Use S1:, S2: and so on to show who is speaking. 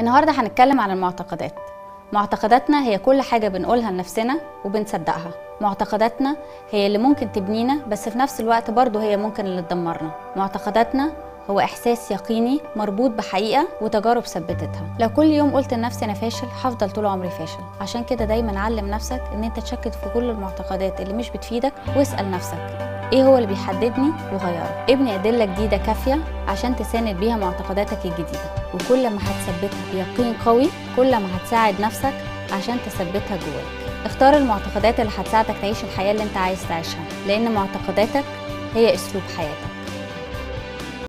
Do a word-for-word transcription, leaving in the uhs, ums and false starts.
S1: النهارده هنتكلم عن المعتقدات. معتقداتنا هي كل حاجة بنقولها لنفسنا وبنصدقها. معتقداتنا هي اللي ممكن تبنينا، بس في نفس الوقت برضو هي ممكن اللي تدمرنا. معتقداتنا هو إحساس يقيني مربوط بحقيقة وتجارب ثبتتها. لو كل يوم قلت لنفسي أنا فاشل هفضل طول عمري فاشل. عشان كده دايما علم نفسك إن أنت تشكك في كل المعتقدات اللي مش بتفيدك، واسأل نفسك إيه هو اللي بيحددني وغيره. ابني أدلة جديدة كافية عشان تساند بيها معتقداتك الجديدة، وكل ما هتثبتها بيقين قوي كل ما هتساعد نفسك عشان تثبتها جواك. اختار المعتقدات اللي هتساعدك تعيش الحياة اللي انت عايز تعيشها، لأن معتقداتك هي أسلوب حياتك.